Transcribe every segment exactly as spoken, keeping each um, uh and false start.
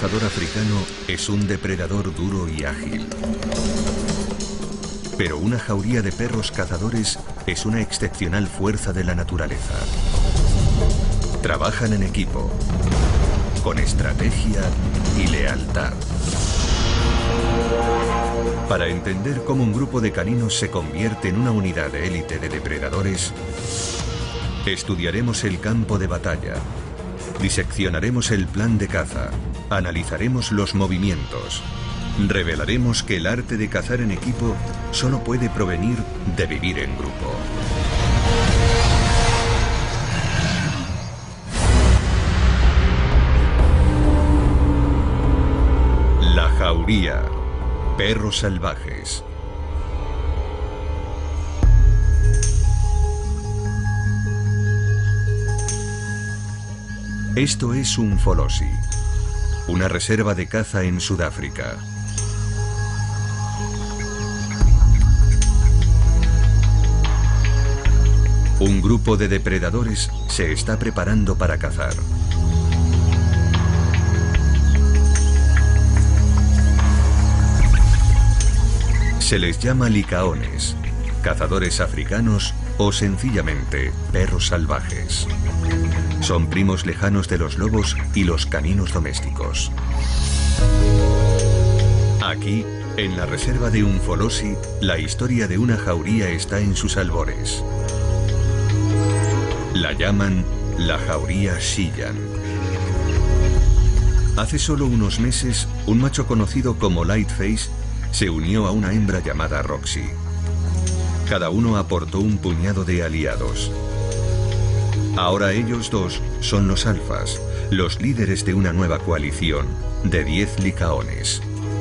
cazador africano es un depredador duro y ágil. Pero una jauría de perros cazadores es una excepcional fuerza de la naturaleza. Trabajan en equipo, con estrategia y lealtad. Para entender cómo un grupo de caninos se convierte en una unidad de élite de depredadores, estudiaremos el campo de batalla, diseccionaremos el plan de caza, analizaremos los movimientos, revelaremos que el arte de cazar en equipo solo puede provenir de vivir en grupo. La jauría. Perros salvajes. Esto es Umfolozi, una reserva de caza en Sudáfrica. Un grupo de depredadores se está preparando para cazar. Se les llama licaones, cazadores africanos o sencillamente perros salvajes. Son primos lejanos de los lobos y los caninos domésticos. Aquí, en la reserva de Umfolozi, la historia de una jauría está en sus albores. La llaman la jauría Shiyan. Hace solo unos meses, un macho conocido como Lightface se unió a una hembra llamada Roxy. Cada uno aportó un puñado de aliados. Ahora ellos dos son los alfas, los líderes de una nueva coalición de diez licaones.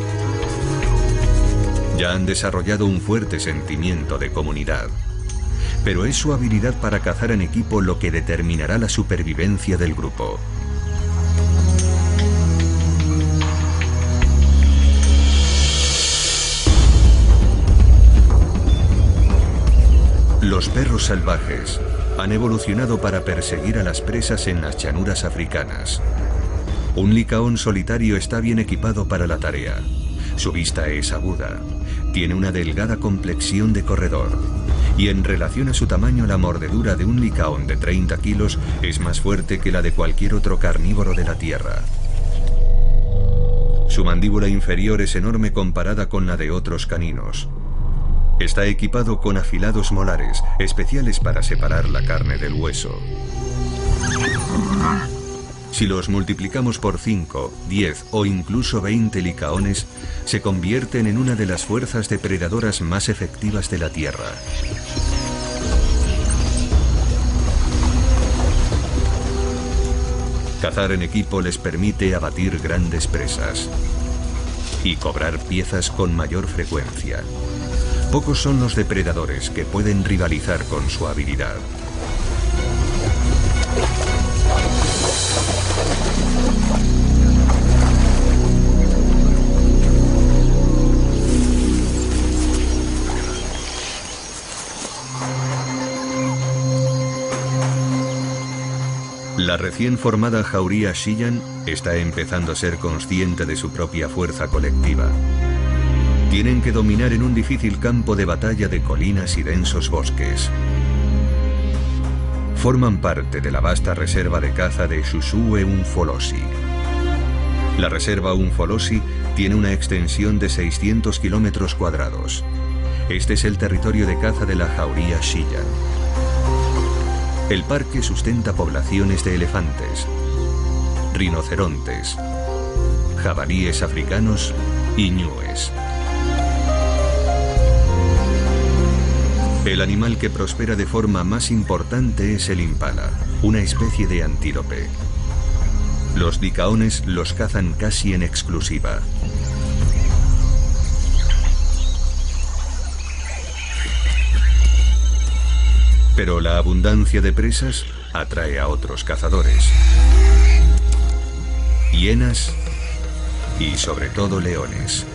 Ya han desarrollado un fuerte sentimiento de comunidad, pero es su habilidad para cazar en equipo lo que determinará la supervivencia del grupo. Los perros salvajes han evolucionado para perseguir a las presas en las llanuras africanas. Un licaón solitario está bien equipado para la tarea. Su vista es aguda, tiene una delgada complexión de corredor y en relación a su tamaño la mordedura de un licaón de treinta kilos es más fuerte que la de cualquier otro carnívoro de la tierra. Su mandíbula inferior es enorme comparada con la de otros caninos. Está equipado con afilados molares, especiales para separar la carne del hueso. Si los multiplicamos por cinco, diez o incluso veinte licaones, se convierten en una de las fuerzas depredadoras más efectivas de la Tierra. Cazar en equipo les permite abatir grandes presas y cobrar piezas con mayor frecuencia. Pocos son los depredadores que pueden rivalizar con su habilidad. La recién formada jauría Shiyan está empezando a ser consciente de su propia fuerza colectiva. Tienen que dominar en un difícil campo de batalla de colinas y densos bosques. Forman parte de la vasta reserva de caza de Shushuwe Umfolozi. La reserva Umfolozi tiene una extensión de seiscientos kilómetros cuadrados. Este es el territorio de caza de la jauría Shiyan. El parque sustenta poblaciones de elefantes, rinocerontes, jabalíes africanos y ñúes. El animal que prospera de forma más importante es el impala, una especie de antílope. Los licaones los cazan casi en exclusiva. Pero la abundancia de presas atrae a otros cazadores. Hienas y sobre todo leones.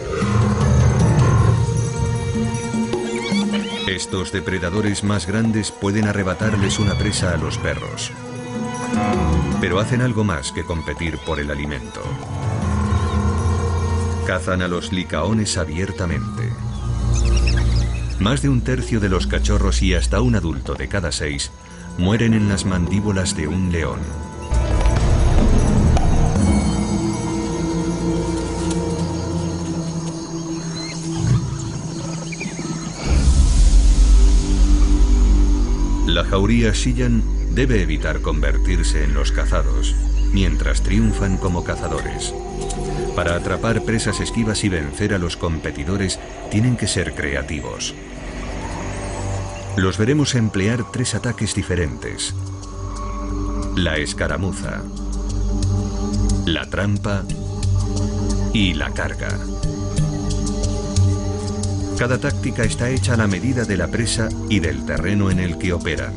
Estos depredadores más grandes pueden arrebatarles una presa a los perros. Pero hacen algo más que competir por el alimento. Cazan a los licaones abiertamente. Más de un tercio de los cachorros y hasta un adulto de cada seis mueren en las mandíbulas de un león. La jauría Chillan debe evitar convertirse en los cazados, mientras triunfan como cazadores. Para atrapar presas esquivas y vencer a los competidores, tienen que ser creativos. Los veremos emplear tres ataques diferentes: la escaramuza, la trampa y la carga. Cada táctica está hecha a la medida de la presa y del terreno en el que operan.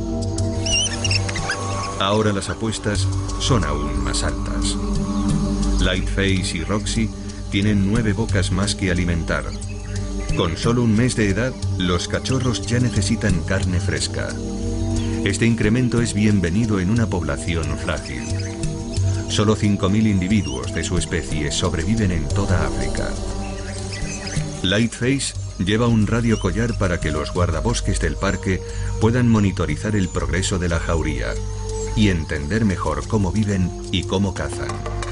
Ahora las apuestas son aún más altas. Lightface y Roxy tienen nueve bocas más que alimentar. Con solo un mes de edad, los cachorros ya necesitan carne fresca. Este incremento es bienvenido en una población frágil. Solo cinco mil individuos de su especie sobreviven en toda África. Lightface lleva un radio collar para que los guardabosques del parque puedan monitorizar el progreso de la jauría y entender mejor cómo viven y cómo cazan.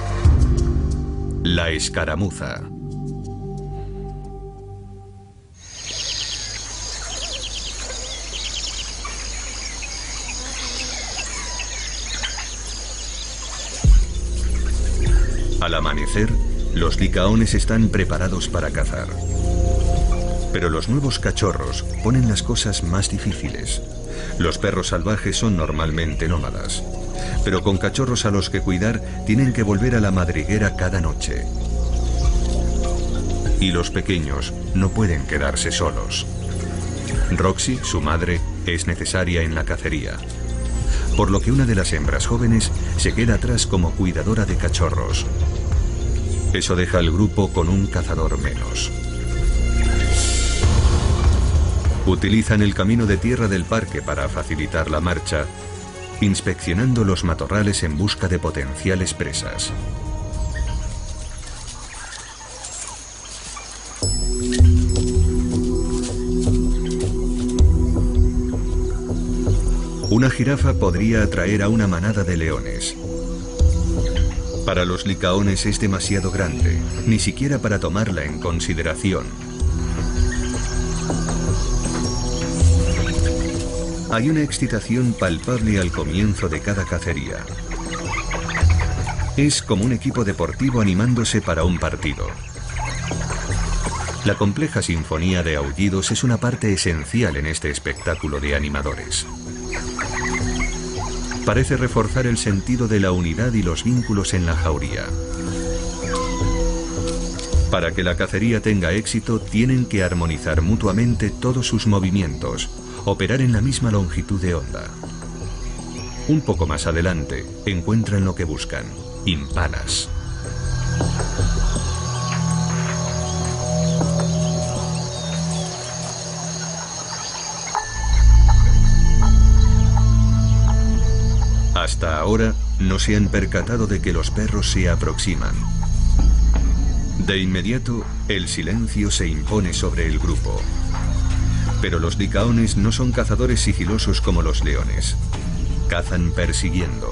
La escaramuza. Al amanecer, los licaones están preparados para cazar. Pero los nuevos cachorros ponen las cosas más difíciles. Los perros salvajes son normalmente nómadas, pero con cachorros a los que cuidar tienen que volver a la madriguera cada noche. Y los pequeños no pueden quedarse solos. Roxy, su madre, es necesaria en la cacería, por lo que una de las hembras jóvenes se queda atrás como cuidadora de cachorros. Eso deja al grupo con un cazador menos. Utilizan el camino de tierra del parque para facilitar la marcha, inspeccionando los matorrales en busca de potenciales presas. Una jirafa podría atraer a una manada de leones. Para los licaones es demasiado grande, ni siquiera para tomarla en consideración. Hay una excitación palpable al comienzo de cada cacería. Es como un equipo deportivo animándose para un partido. La compleja sinfonía de aullidos es una parte esencial en este espectáculo de animadores. Parece reforzar el sentido de la unidad y los vínculos en la jauría. Para que la cacería tenga éxito, tienen que armonizar mutuamente todos sus movimientos, operar en la misma longitud de onda. Un poco más adelante, encuentran lo que buscan: impalas. Hasta ahora, no se han percatado de que los perros se aproximan. De inmediato, el silencio se impone sobre el grupo. Pero los licaones no son cazadores sigilosos como los leones. Cazan persiguiendo.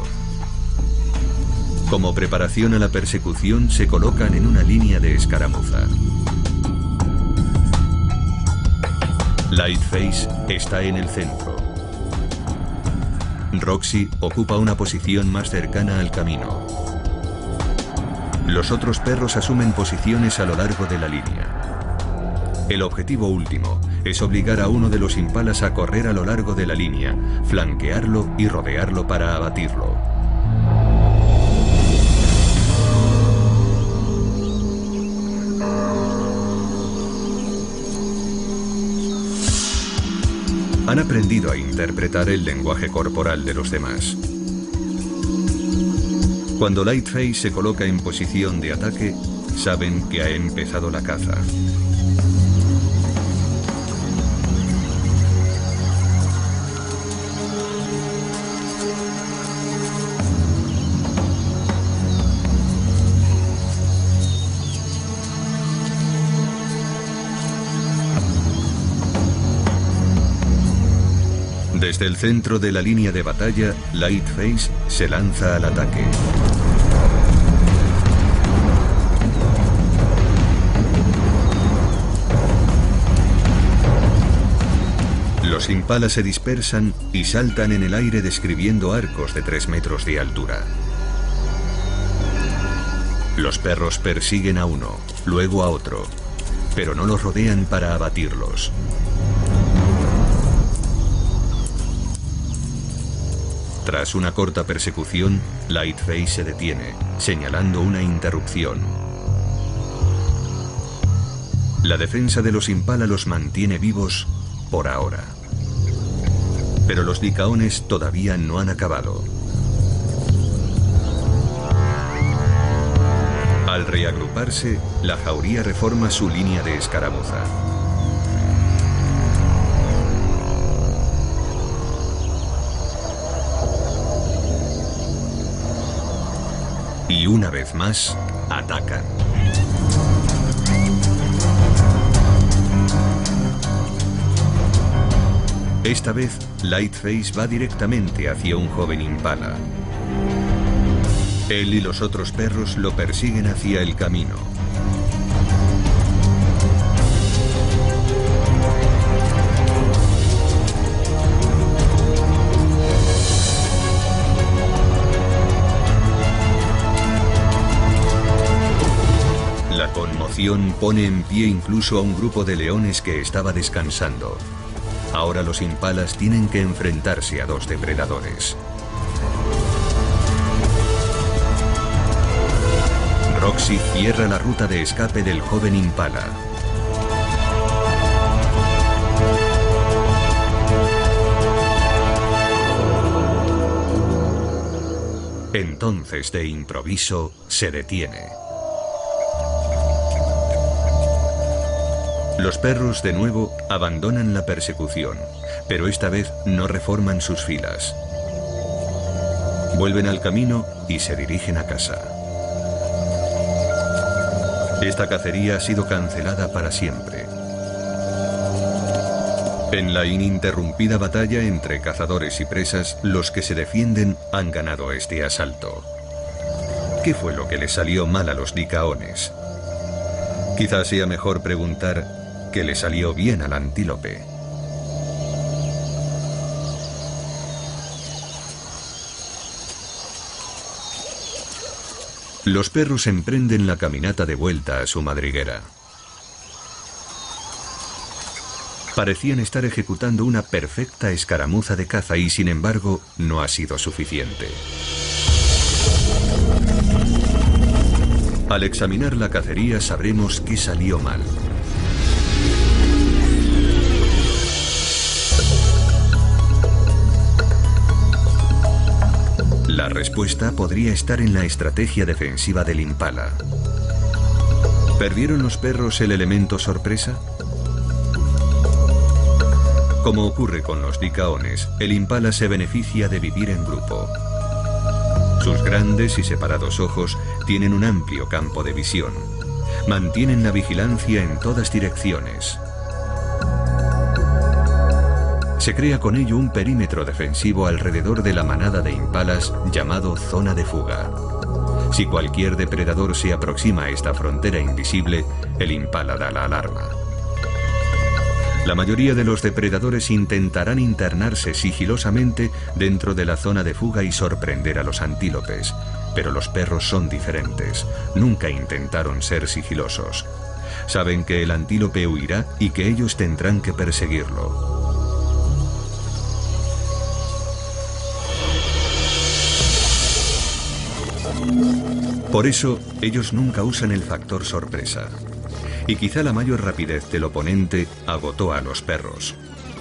Como preparación a la persecución, se colocan en una línea de escaramuza. Lightface está en el centro. Roxy ocupa una posición más cercana al camino. Los otros perros asumen posiciones a lo largo de la línea. El objetivo último es obligar a uno de los impalas a correr a lo largo de la línea, flanquearlo y rodearlo para abatirlo. Han aprendido a interpretar el lenguaje corporal de los demás. Cuando Lightface se coloca en posición de ataque, saben que ha empezado la caza. Desde el centro de la línea de batalla, Lightface se lanza al ataque. Los impalas se dispersan y saltan en el aire describiendo arcos de tres metros de altura. Los perros persiguen a uno, luego a otro, pero no los rodean para abatirlos. Tras una corta persecución, Lightface se detiene, señalando una interrupción. La defensa de los impala los mantiene vivos por ahora. Pero los licaones todavía no han acabado. Al reagruparse, la jauría reforma su línea de escaramuza. Y una vez más, atacan. Esta vez, Lightface va directamente hacia un joven impala. Él y los otros perros lo persiguen hacia el camino. La conmoción pone en pie incluso a un grupo de leones que estaba descansando. Ahora los impalas tienen que enfrentarse a dos depredadores. Roxy cierra la ruta de escape del joven impala. Entonces, de improviso, se detiene. Los perros, de nuevo, abandonan la persecución, pero esta vez no reforman sus filas. Vuelven al camino y se dirigen a casa. Esta cacería ha sido cancelada para siempre. En la ininterrumpida batalla entre cazadores y presas, los que se defienden han ganado este asalto. ¿Qué fue lo que les salió mal a los licaones? Quizás sea mejor preguntar qué le salió bien al antílope. Los perros emprenden la caminata de vuelta a su madriguera. Parecían estar ejecutando una perfecta escaramuza de caza y, sin embargo, no ha sido suficiente. Al examinar la cacería sabremos qué salió mal. La respuesta podría estar en la estrategia defensiva del impala. ¿Perdieron los perros el elemento sorpresa? Como ocurre con los licaones, el impala se beneficia de vivir en grupo. Sus grandes y separados ojos tienen un amplio campo de visión. Mantienen la vigilancia en todas direcciones. Se crea con ello un perímetro defensivo alrededor de la manada de impalas llamado zona de fuga. Si cualquier depredador se aproxima a esta frontera invisible, el impala da la alarma. La mayoría de los depredadores intentarán internarse sigilosamente dentro de la zona de fuga y sorprender a los antílopes, pero los perros son diferentes. Nunca intentaron ser sigilosos. Saben que el antílope huirá y que ellos tendrán que perseguirlo. Por eso, ellos nunca usan el factor sorpresa. Y quizá la mayor rapidez del oponente agotó a los perros.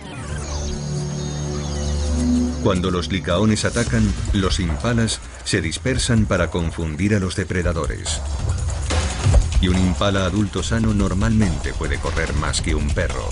Cuando los licaones atacan, los impalas se dispersan para confundir a los depredadores. Y un impala adulto sano normalmente puede correr más que un perro.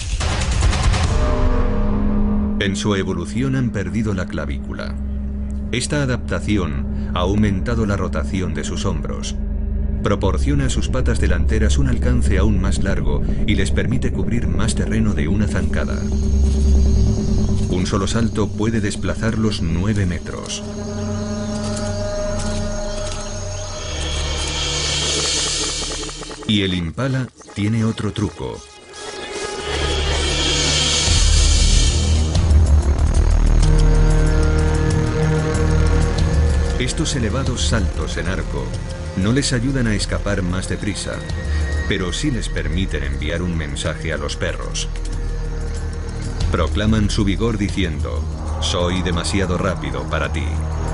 En su evolución han perdido la clavícula. Esta adaptación ha aumentado la rotación de sus hombros. Proporciona a sus patas delanteras un alcance aún más largo y les permite cubrir más terreno de una zancada. Un solo salto puede desplazarlos nueve metros. Y el impala tiene otro truco. Estos elevados saltos en arco no les ayudan a escapar más deprisa, pero sí les permiten enviar un mensaje a los perros. Proclaman su vigor diciendo: soy demasiado rápido para ti.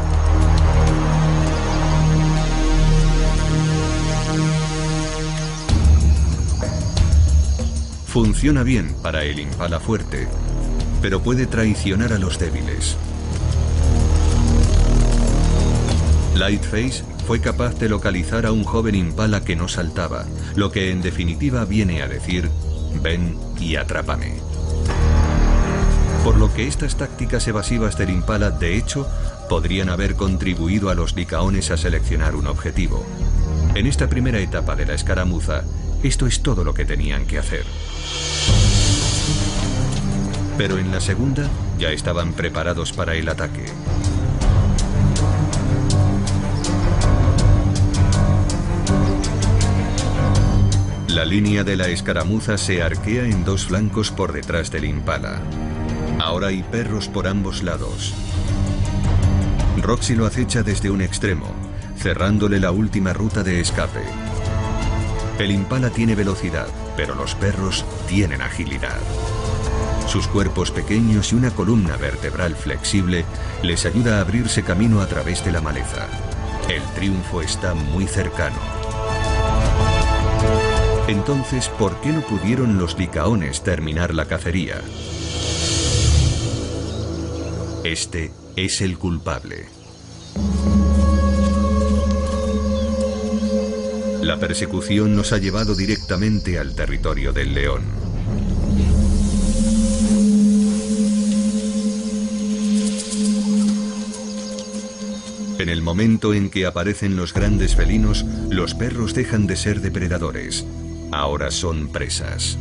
Funciona bien para el impala fuerte, pero puede traicionar a los débiles. Lightface fue capaz de localizar a un joven impala que no saltaba, lo que en definitiva viene a decir: ven y atrápame. Por lo que estas tácticas evasivas del impala, de hecho, podrían haber contribuido a los licaones a seleccionar un objetivo. En esta primera etapa de la escaramuza, esto es todo lo que tenían que hacer. Pero en la segunda, ya estaban preparados para el ataque. La línea de la escaramuza se arquea en dos flancos por detrás del impala. Ahora hay perros por ambos lados. Roxy lo acecha desde un extremo, cerrándole la última ruta de escape. El impala tiene velocidad, pero los perros tienen agilidad. Sus cuerpos pequeños y una columna vertebral flexible les ayuda a abrirse camino a través de la maleza. El triunfo está muy cercano. Entonces, ¿por qué no pudieron los licaones terminar la cacería? Este es el culpable. La persecución nos ha llevado directamente al territorio del león. En el momento en que aparecen los grandes felinos, los perros dejan de ser depredadores. Ahora son presas.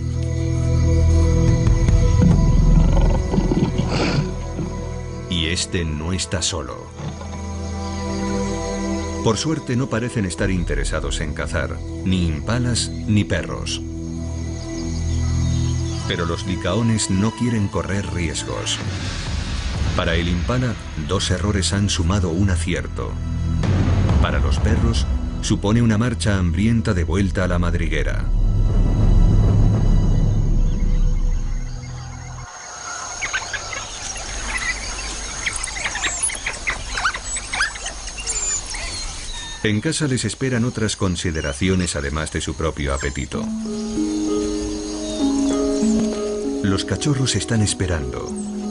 Y este no está solo. Por suerte no parecen estar interesados en cazar, ni impalas ni perros. Pero los licaones no quieren correr riesgos. Para el impala, dos errores han sumado un acierto. Para los perros, supone una marcha hambrienta de vuelta a la madriguera. En casa les esperan otras consideraciones además de su propio apetito. Los cachorros están esperando.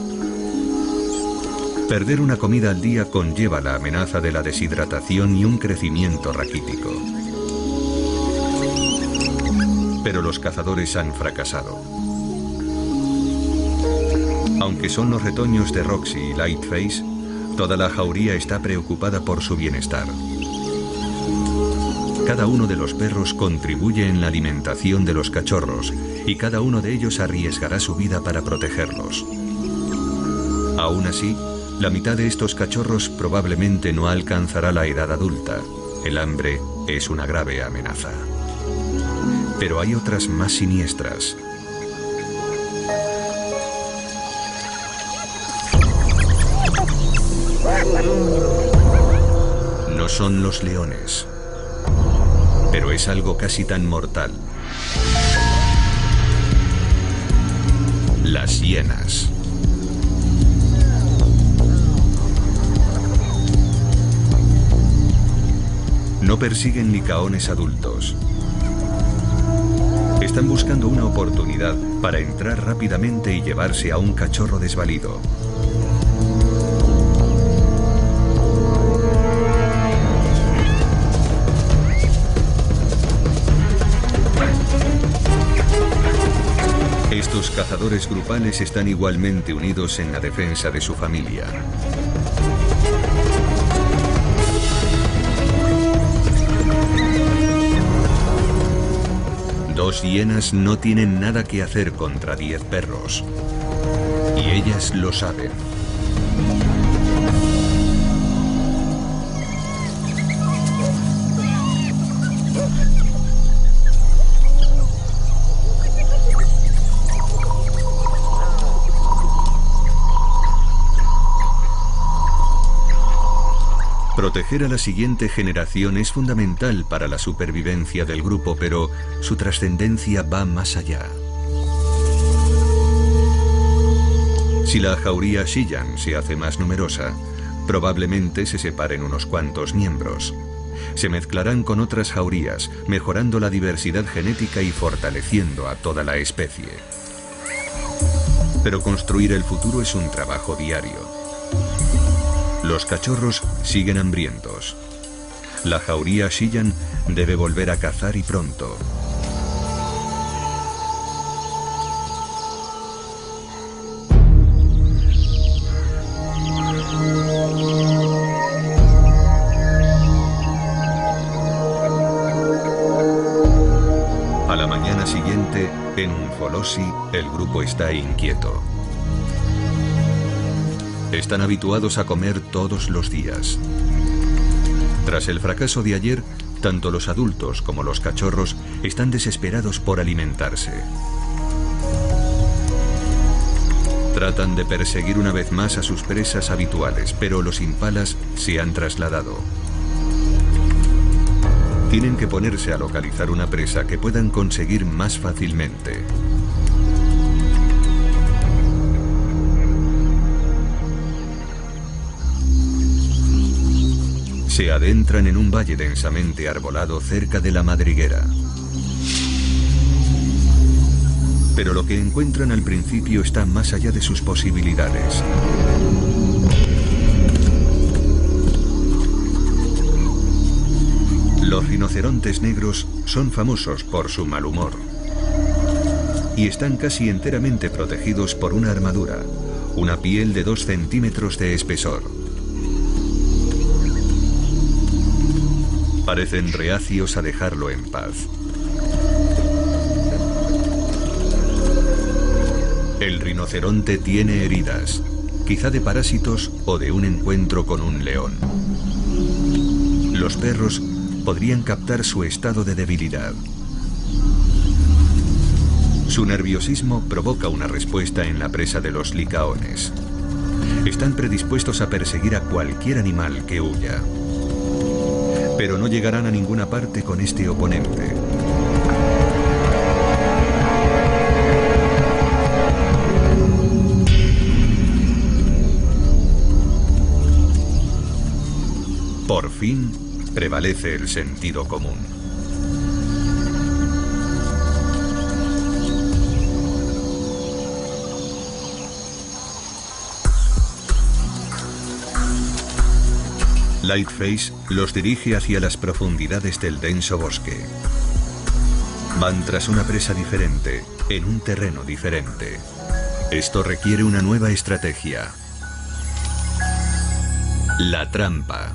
Perder una comida al día conlleva la amenaza de la deshidratación y un crecimiento raquítico. Pero los cazadores han fracasado. Aunque son los retoños de Roxy y Lightface, toda la jauría está preocupada por su bienestar. Cada uno de los perros contribuye en la alimentación de los cachorros y cada uno de ellos arriesgará su vida para protegerlos. Aún así, la mitad de estos cachorros probablemente no alcanzará la edad adulta. El hambre es una grave amenaza. Pero hay otras más siniestras. No son los leones, pero es algo casi tan mortal. Las hienas. No persiguen licaones adultos. Están buscando una oportunidad para entrar rápidamente y llevarse a un cachorro desvalido. Estos cazadores grupales están igualmente unidos en la defensa de su familia. Dos hienas no tienen nada que hacer contra diez perros. Y ellas lo saben. Proteger a la siguiente generación es fundamental para la supervivencia del grupo, pero su trascendencia va más allá. Si la jauría Shillan se hace más numerosa, probablemente se separen unos cuantos miembros. Se mezclarán con otras jaurías, mejorando la diversidad genética y fortaleciendo a toda la especie. Pero construir el futuro es un trabajo diario. Los cachorros siguen hambrientos. La jauría Shillan debe volver a cazar y pronto. A la mañana siguiente, en Umfolosi, el grupo está inquieto. Están habituados a comer todos los días. Tras el fracaso de ayer, tanto los adultos como los cachorros están desesperados por alimentarse. Tratan de perseguir una vez más a sus presas habituales, pero los impalas se han trasladado. Tienen que ponerse a localizar una presa que puedan conseguir más fácilmente. Se adentran en un valle densamente arbolado cerca de la madriguera. Pero lo que encuentran al principio está más allá de sus posibilidades. Los rinocerontes negros son famosos por su mal humor. Y están casi enteramente protegidos por una armadura, una piel de dos centímetros de espesor. Parecen reacios a dejarlo en paz. El rinoceronte tiene heridas, quizá de parásitos o de un encuentro con un león. Los perros podrían captar su estado de debilidad. Su nerviosismo provoca una respuesta en la presa de los licaones. Están predispuestos a perseguir a cualquier animal que huya. Pero no llegarán a ninguna parte con este oponente. Por fin, prevalece el sentido común. Lightface los dirige hacia las profundidades del denso bosque. Van tras una presa diferente, en un terreno diferente. Esto requiere una nueva estrategia. La trampa.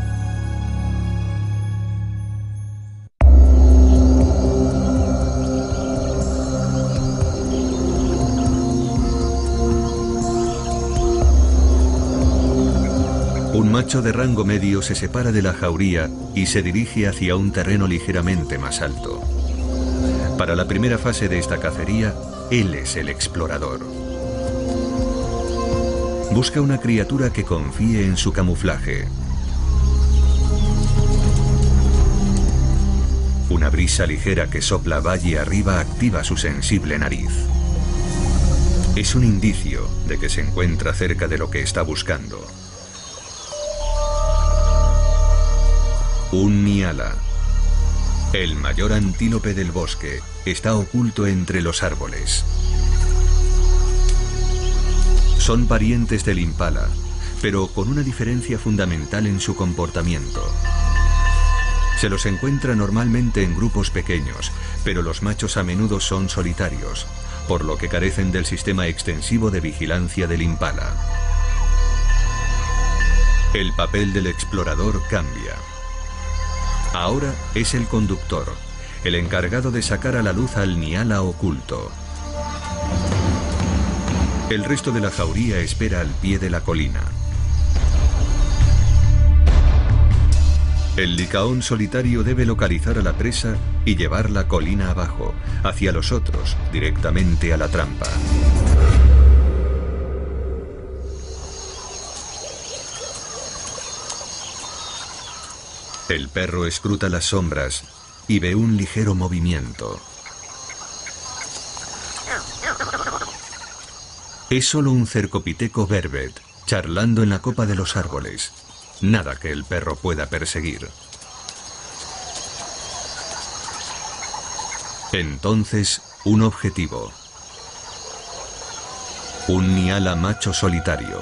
Un macho de rango medio se separa de la jauría y se dirige hacia un terreno ligeramente más alto. Para la primera fase de esta cacería, él es el explorador. Busca una criatura que confíe en su camuflaje. Una brisa ligera que sopla valle arriba activa su sensible nariz. Es un indicio de que se encuentra cerca de lo que está buscando. Un Nyala, el mayor antílope del bosque, está oculto entre los árboles. Son parientes del impala, pero con una diferencia fundamental en su comportamiento. Se los encuentra normalmente en grupos pequeños, pero los machos a menudo son solitarios, por lo que carecen del sistema extensivo de vigilancia del impala. El papel del explorador cambia. Ahora es el conductor, el encargado de sacar a la luz al Nyala oculto. El resto de la jauría espera al pie de la colina. El licaón solitario debe localizar a la presa y llevarla colina abajo, hacia los otros, directamente a la trampa. El perro escruta las sombras y ve un ligero movimiento. Es solo un cercopiteco vervet, charlando en la copa de los árboles. Nada que el perro pueda perseguir. Entonces, un objetivo. Un niala macho solitario.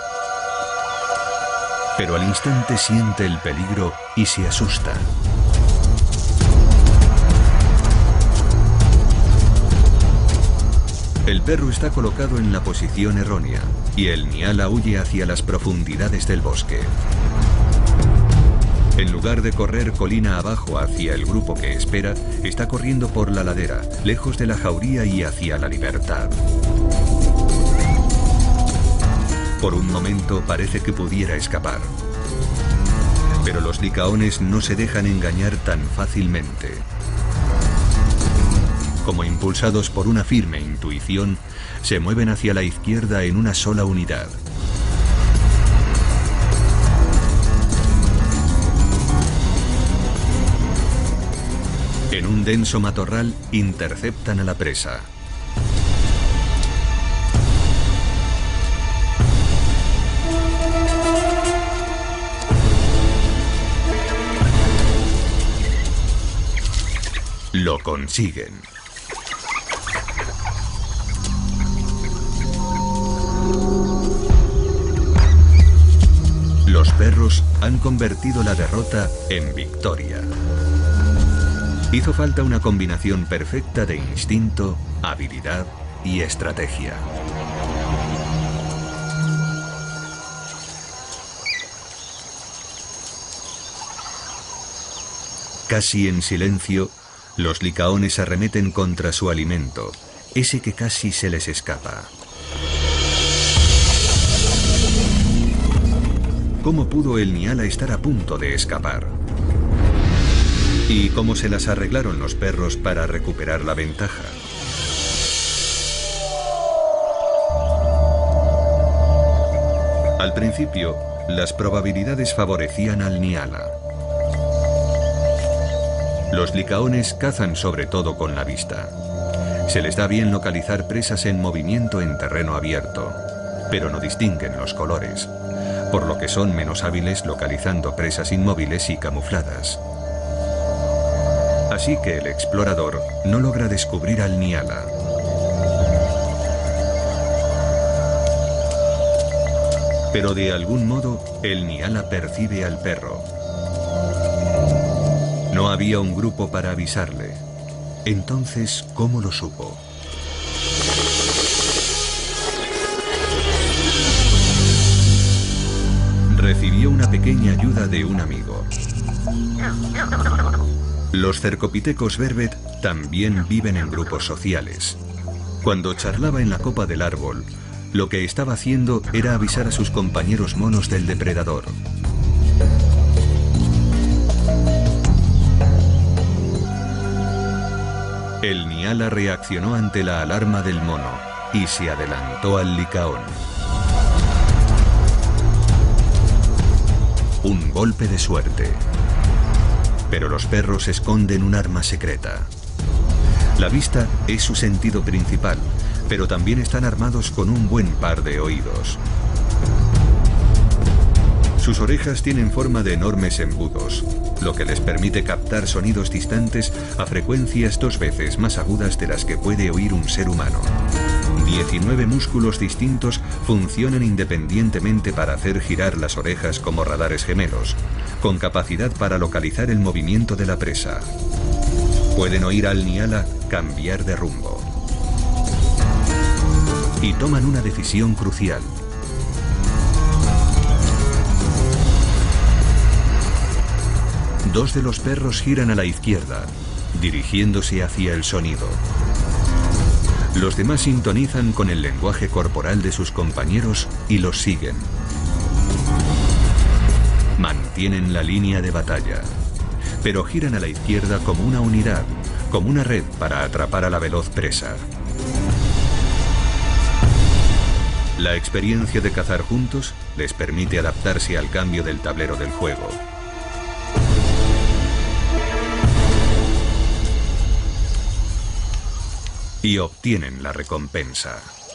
Pero al instante siente el peligro y se asusta. El perro está colocado en la posición errónea y el niala huye hacia las profundidades del bosque. En lugar de correr colina abajo hacia el grupo que espera, está corriendo por la ladera, lejos de la jauría y hacia la libertad. Por un momento parece que pudiera escapar. Pero los licaones no se dejan engañar tan fácilmente. Como impulsados por una firme intuición, se mueven hacia la izquierda en una sola unidad. En un denso matorral interceptan a la presa. Lo consiguen. Los perros han convertido la derrota en victoria. Hizo falta una combinación perfecta de instinto, habilidad y estrategia. Casi en silencio, los licaones arremeten contra su alimento, ese que casi se les escapa. ¿Cómo pudo el niala estar a punto de escapar? ¿Y cómo se las arreglaron los perros para recuperar la ventaja? Al principio, las probabilidades favorecían al niala. Los licaones cazan sobre todo con la vista. Se les da bien localizar presas en movimiento en terreno abierto, pero no distinguen los colores, por lo que son menos hábiles localizando presas inmóviles y camufladas. Así que el explorador no logra descubrir al niala. Pero de algún modo, el niala percibe al perro. No había un grupo para avisarle. Entonces, ¿cómo lo supo? Recibió una pequeña ayuda de un amigo. Los cercopitecos vervet también viven en grupos sociales. Cuando charlaba en la copa del árbol, lo que estaba haciendo era avisar a sus compañeros monos del depredador. El niala reaccionó ante la alarma del mono y se adelantó al licaón. Un golpe de suerte. Pero los perros esconden un arma secreta. La vista es su sentido principal, pero también están armados con un buen par de oídos. Sus orejas tienen forma de enormes embudos, lo que les permite captar sonidos distantes a frecuencias dos veces más agudas de las que puede oír un ser humano. diecinueve músculos distintos funcionan independientemente para hacer girar las orejas como radares gemelos, con capacidad para localizar el movimiento de la presa. Pueden oír al niala cambiar de rumbo. Y toman una decisión crucial. Dos de los perros giran a la izquierda, dirigiéndose hacia el sonido. Los demás sintonizan con el lenguaje corporal de sus compañeros y los siguen. Mantienen la línea de batalla, pero giran a la izquierda como una unidad, como una red para atrapar a la veloz presa. La experiencia de cazar juntos les permite adaptarse al cambio del tablero del juego. Y obtienen la recompensa.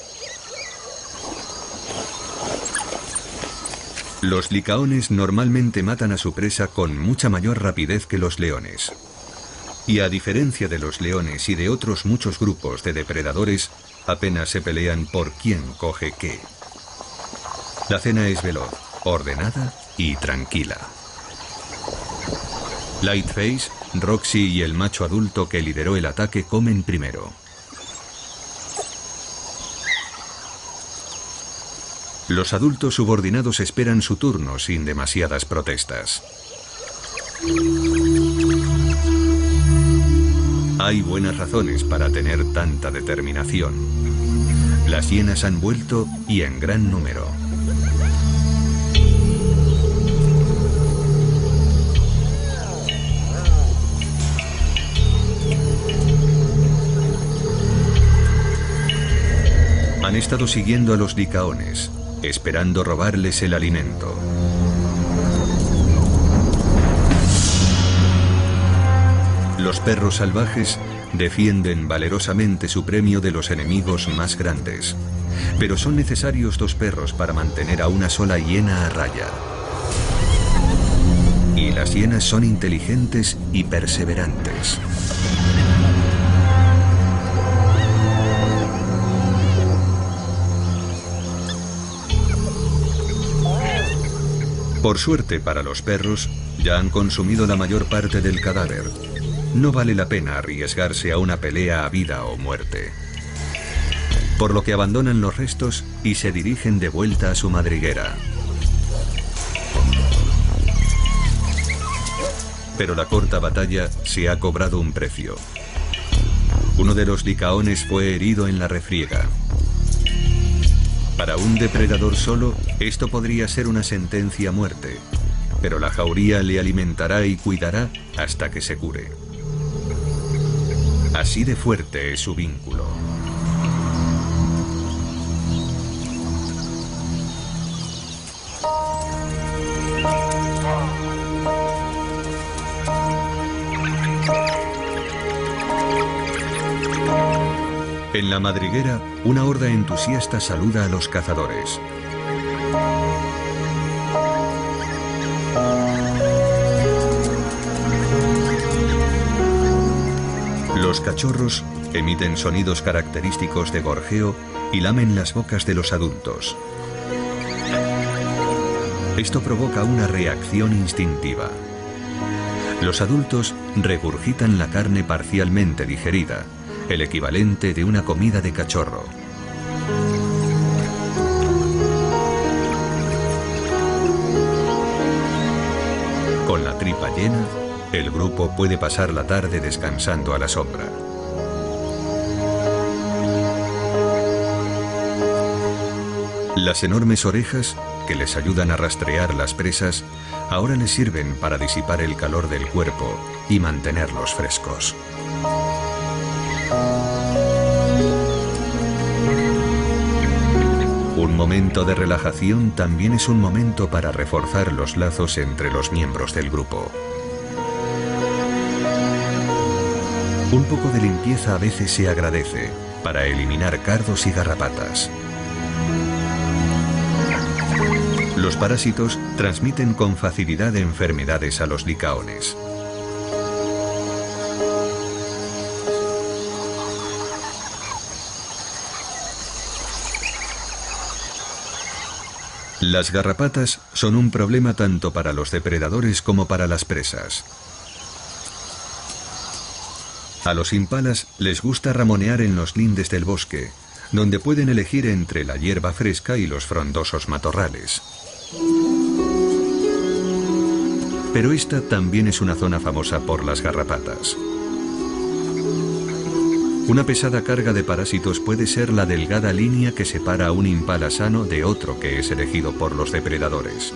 Los licaones normalmente matan a su presa con mucha mayor rapidez que los leones. Y a diferencia de los leones y de otros muchos grupos de depredadores, apenas se pelean por quién coge qué. La cena es veloz, ordenada y tranquila. Lightface, Roxy y el macho adulto que lideró el ataque comen primero. Los adultos subordinados esperan su turno sin demasiadas protestas. Hay buenas razones para tener tanta determinación. Las hienas han vuelto y en gran número. Han estado siguiendo a los licaones, esperando robarles el alimento. Los perros salvajes defienden valerosamente su premio de los enemigos más grandes, pero son necesarios dos perros para mantener a una sola hiena a raya. Y las hienas son inteligentes y perseverantes. Por suerte para los perros, ya han consumido la mayor parte del cadáver. No vale la pena arriesgarse a una pelea a vida o muerte. Por lo que abandonan los restos y se dirigen de vuelta a su madriguera. Pero la corta batalla se ha cobrado un precio. Uno de los licaones fue herido en la refriega. Para un depredador solo, esto podría ser una sentencia a muerte, pero la jauría le alimentará y cuidará hasta que se cure. Así de fuerte es su vínculo. En la madriguera, una horda entusiasta saluda a los cazadores. Los cachorros emiten sonidos característicos de gorjeo y lamen las bocas de los adultos. Esto provoca una reacción instintiva. Los adultos regurgitan la carne parcialmente digerida, el equivalente de una comida de cachorro. Con la tripa llena, el grupo puede pasar la tarde descansando a la sombra. Las enormes orejas, que les ayudan a rastrear las presas, ahora les sirven para disipar el calor del cuerpo y mantenerlos frescos. Un momento de relajación también es un momento para reforzar los lazos entre los miembros del grupo. Un poco de limpieza a veces se agradece para eliminar cardos y garrapatas. Los parásitos transmiten con facilidad enfermedades a los licaones. Las garrapatas son un problema tanto para los depredadores como para las presas. A los impalas les gusta ramonear en los lindes del bosque, donde pueden elegir entre la hierba fresca y los frondosos matorrales. Pero esta también es una zona famosa por las garrapatas. Una pesada carga de parásitos puede ser la delgada línea que separa a un impala sano de otro que es elegido por los depredadores.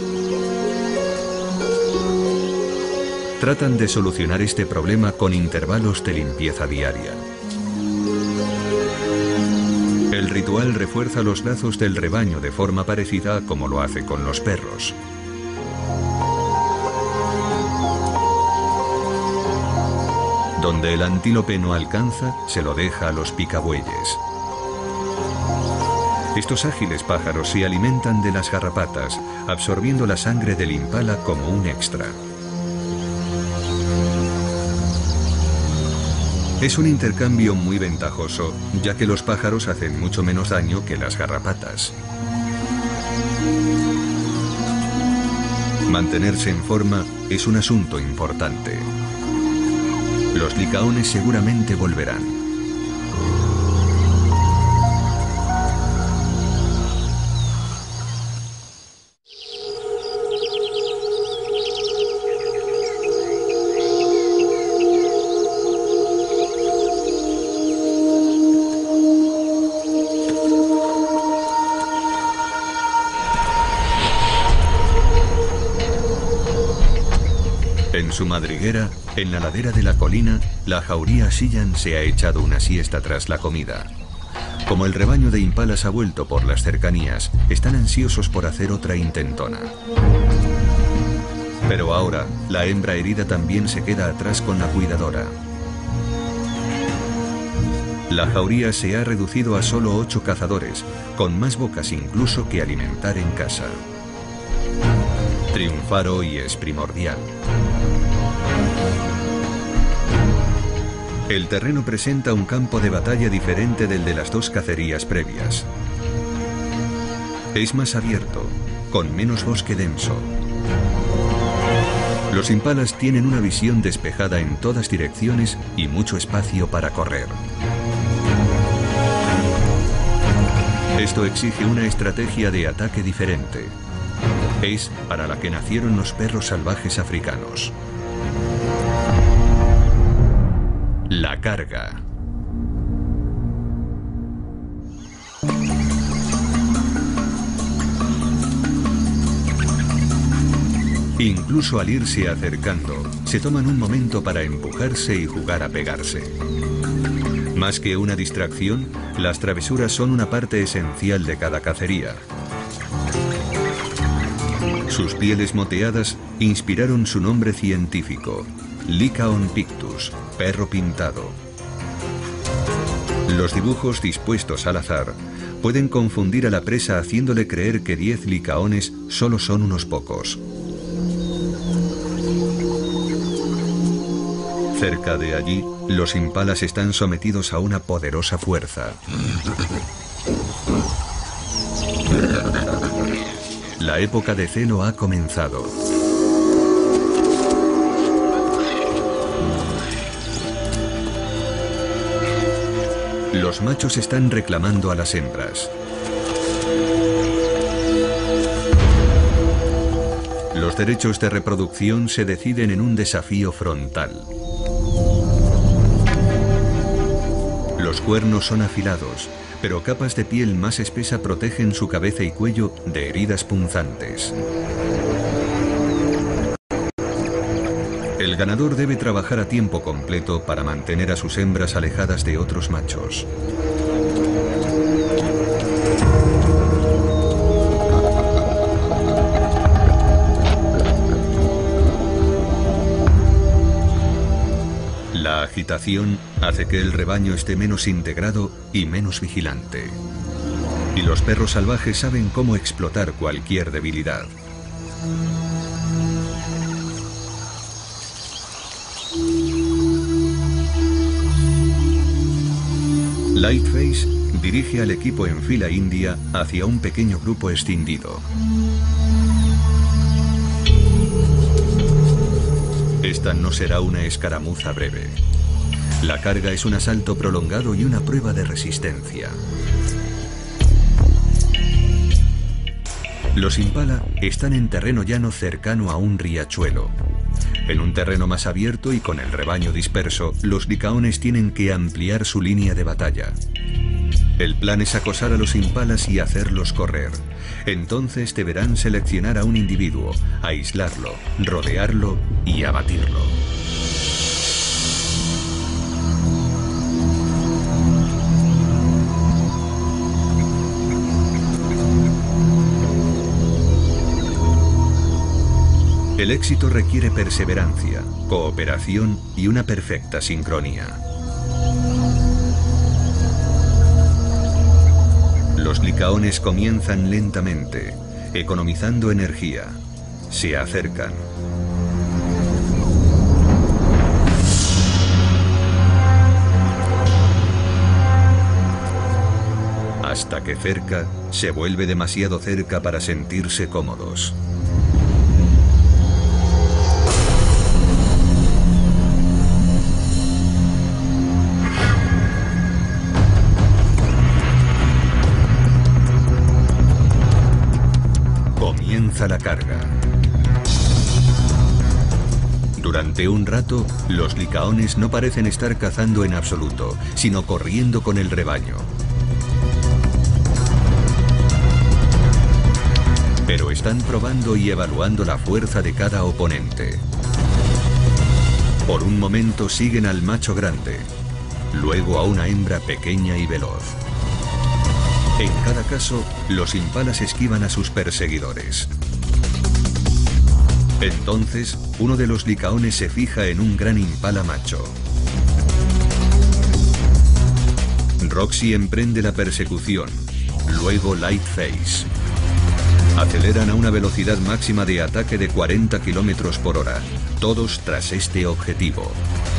Tratan de solucionar este problema con intervalos de limpieza diaria. El ritual refuerza los lazos del rebaño de forma parecida a como lo hace con los perros. Donde el antílope no alcanza, se lo deja a los picabueyes. Estos ágiles pájaros se alimentan de las garrapatas, absorbiendo la sangre del impala como un extra. Es un intercambio muy ventajoso, ya que los pájaros hacen mucho menos daño que las garrapatas. Mantenerse en forma es un asunto importante. Los licaones seguramente volverán. En su madriguera, en la ladera de la colina, la jauría Sillan se ha echado una siesta tras la comida. Como el rebaño de impalas ha vuelto por las cercanías, están ansiosos por hacer otra intentona. Pero ahora, la hembra herida también se queda atrás con la cuidadora. La jauría se ha reducido a solo ocho cazadores, con más bocas incluso que alimentar en casa. Triunfar hoy es primordial. El terreno presenta un campo de batalla diferente del de las dos cacerías previas. Es más abierto, con menos bosque denso. Los impalas tienen una visión despejada en todas direcciones y mucho espacio para correr. Esto exige una estrategia de ataque diferente. Es para la que nacieron los perros salvajes africanos. La carga. Incluso al irse acercando, se toman un momento para empujarse y jugar a pegarse. Más que una distracción, las travesuras son una parte esencial de cada cacería. Sus pieles moteadas inspiraron su nombre científico, Lycaon pictus, perro pintado. Los dibujos dispuestos al azar pueden confundir a la presa haciéndole creer que diez licaones solo son unos pocos. Cerca de allí, los impalas están sometidos a una poderosa fuerza. La época de celo ha comenzado. Los machos están reclamando a las hembras. Los derechos de reproducción se deciden en un desafío frontal. Los cuernos son afilados, pero capas de piel más espesa protegen su cabeza y cuello de heridas punzantes. El ganador debe trabajar a tiempo completo para mantener a sus hembras alejadas de otros machos. La agitación hace que el rebaño esté menos integrado y menos vigilante. Y los perros salvajes saben cómo explotar cualquier debilidad. Lightface dirige al equipo en fila india hacia un pequeño grupo escindido. Esta no será una escaramuza breve. La carga es un asalto prolongado y una prueba de resistencia. Los impala están en terreno llano cercano a un riachuelo. En un terreno más abierto y con el rebaño disperso, los licaones tienen que ampliar su línea de batalla. El plan es acosar a los impalas y hacerlos correr. Entonces deberán seleccionar a un individuo, aislarlo, rodearlo y abatirlo. El éxito requiere perseverancia, cooperación y una perfecta sincronía. Los licaones comienzan lentamente, economizando energía. Se acercan. Hasta que cerca se vuelve demasiado cerca para sentirse cómodos. Comienza la carga. Durante un rato, los licaones no parecen estar cazando en absoluto, sino corriendo con el rebaño. Pero están probando y evaluando la fuerza de cada oponente. Por un momento siguen al macho grande, luego a una hembra pequeña y veloz. En cada caso, los impalas esquivan a sus perseguidores. Entonces, uno de los licaones se fija en un gran impala macho. Roxy emprende la persecución, luego Lightface. Aceleran a una velocidad máxima de ataque de cuarenta kilómetros por hora, todos tras este objetivo.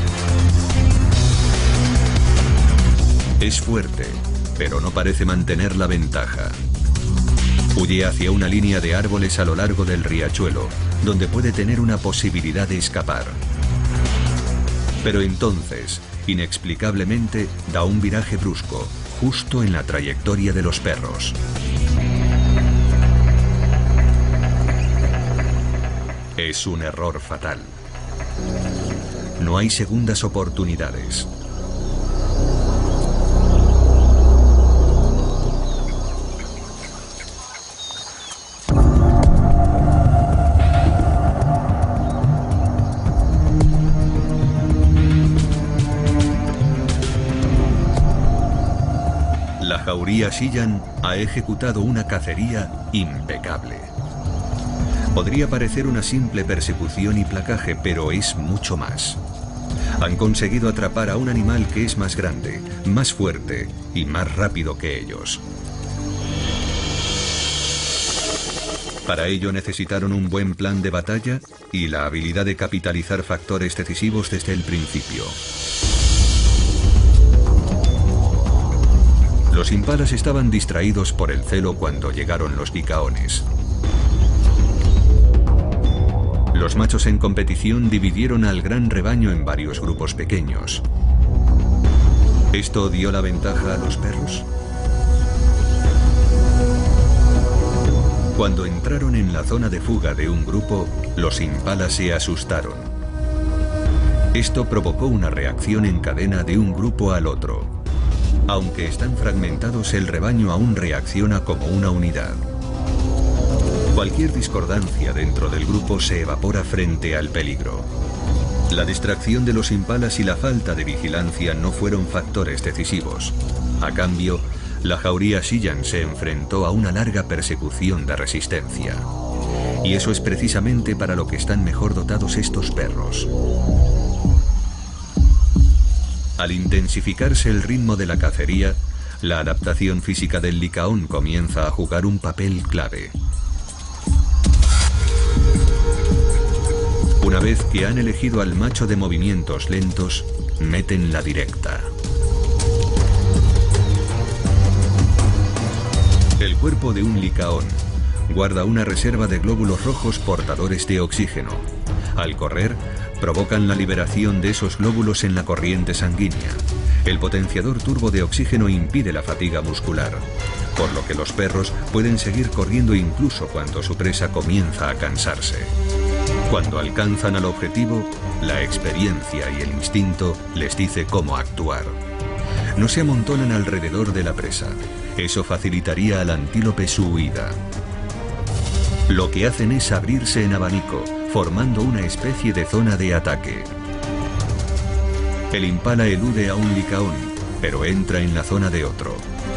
Es fuerte, pero no parece mantener la ventaja. Huye hacia una línea de árboles a lo largo del riachuelo, donde puede tener una posibilidad de escapar. Pero entonces, inexplicablemente, da un viraje brusco, justo en la trayectoria de los perros. Es un error fatal. No hay segundas oportunidades. La jauría Shiyan ha ejecutado una cacería impecable. Podría parecer una simple persecución y placaje, pero es mucho más. Han conseguido atrapar a un animal que es más grande, más fuerte y más rápido que ellos. Para ello necesitaron un buen plan de batalla y la habilidad de capitalizar factores decisivos desde el principio. Los impalas estaban distraídos por el celo cuando llegaron los licaones. Los machos en competición dividieron al gran rebaño en varios grupos pequeños. ¿Esto dio la ventaja a los perros? Cuando entraron en la zona de fuga de un grupo, los impalas se asustaron. Esto provocó una reacción en cadena de un grupo al otro. Aunque están fragmentados, el rebaño aún reacciona como una unidad. Cualquier discordancia dentro del grupo se evapora frente al peligro. La distracción de los impalas y la falta de vigilancia no fueron factores decisivos. A cambio, la jauría Shiyan se enfrentó a una larga persecución de resistencia. Y eso es precisamente para lo que están mejor dotados estos perros. Al intensificarse el ritmo de la cacería, la adaptación física del licaón comienza a jugar un papel clave. Una vez que han elegido al macho de movimientos lentos, meten la directa. El cuerpo de un licaón guarda una reserva de glóbulos rojos portadores de oxígeno. Al correr, provocan la liberación de esos glóbulos en la corriente sanguínea. El potenciador turbo de oxígeno impide la fatiga muscular, por lo que los perros pueden seguir corriendo incluso cuando su presa comienza a cansarse. Cuando alcanzan al objetivo, la experiencia y el instinto les dice cómo actuar. No se amontonan alrededor de la presa. Eso facilitaría al antílope su huida. Lo que hacen es abrirse en abanico, formando una especie de zona de ataque. El impala elude a un licaón, pero entra en la zona de otro.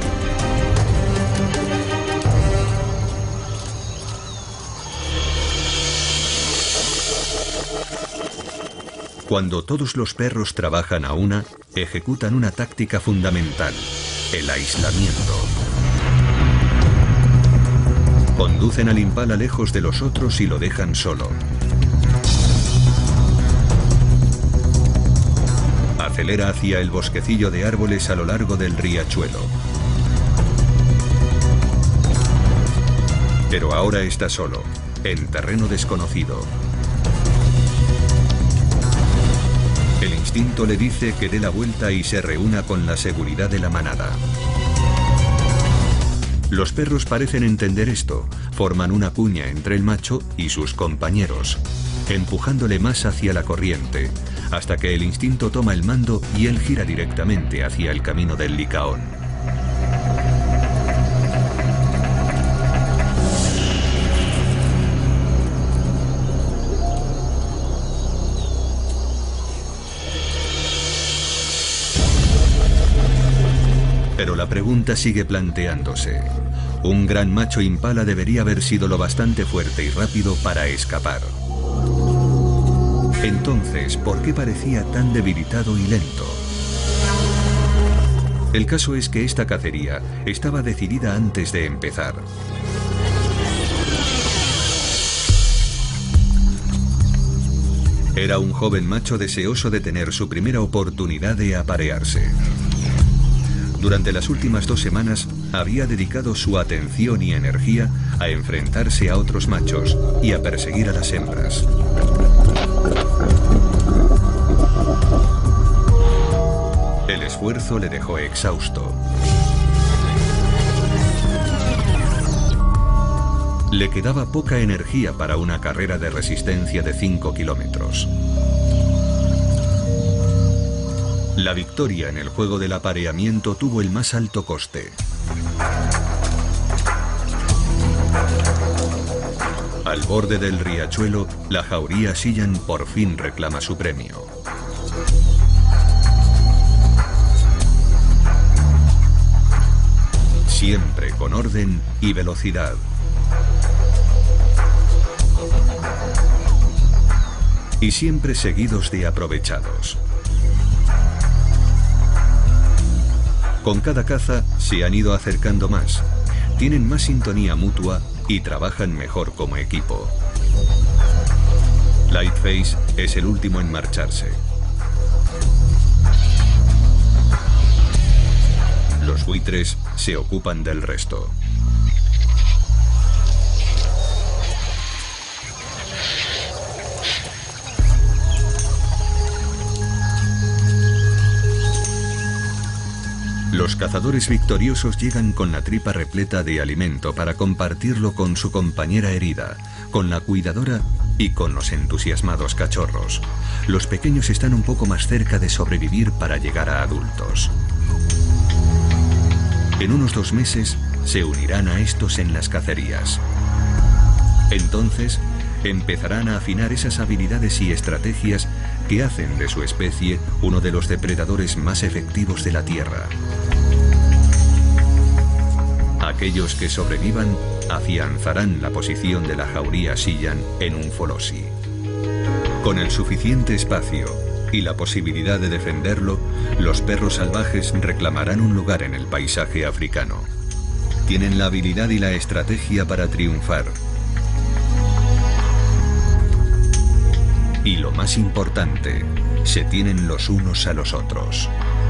Cuando todos los perros trabajan a una, ejecutan una táctica fundamental: el aislamiento. Conducen al impala lejos de los otros y lo dejan solo. Acelera hacia el bosquecillo de árboles a lo largo del riachuelo. Pero ahora está solo, en terreno desconocido. El instinto le dice que dé la vuelta y se reúna con la seguridad de la manada. Los perros parecen entender esto, forman una cuña entre el macho y sus compañeros, empujándole más hacia la corriente, hasta que el instinto toma el mando y él gira directamente hacia el camino del licaón. Pero la pregunta sigue planteándose. Un gran macho impala debería haber sido lo bastante fuerte y rápido para escapar. Entonces, ¿por qué parecía tan debilitado y lento? El caso es que esta cacería estaba decidida antes de empezar. Era un joven macho deseoso de tener su primera oportunidad de aparearse. Durante las últimas dos semanas había dedicado su atención y energía a enfrentarse a otros machos y a perseguir a las hembras. El esfuerzo le dejó exhausto. Le quedaba poca energía para una carrera de resistencia de cinco kilómetros. La victoria en el juego del apareamiento tuvo el más alto coste. Al borde del riachuelo, la jauría Sillan por fin reclama su premio. Siempre con orden y velocidad. Y siempre seguidos de aprovechados. Con cada caza se han ido acercando más, tienen más sintonía mutua y trabajan mejor como equipo. Lightface es el último en marcharse. Los buitres se ocupan del resto. Los cazadores victoriosos llegan con la tripa repleta de alimento para compartirlo con su compañera herida, con la cuidadora y con los entusiasmados cachorros. Los pequeños están un poco más cerca de sobrevivir para llegar a adultos. En unos dos meses se unirán a estos en las cacerías. Entonces empezarán a afinar esas habilidades y estrategias que hacen de su especie uno de los depredadores más efectivos de la Tierra. Aquellos que sobrevivan afianzarán la posición de la jauría Sillan en un Folosi. Con el suficiente espacio y la posibilidad de defenderlo, los perros salvajes reclamarán un lugar en el paisaje africano. Tienen la habilidad y la estrategia para triunfar. Y lo más importante, se tienen los unos a los otros.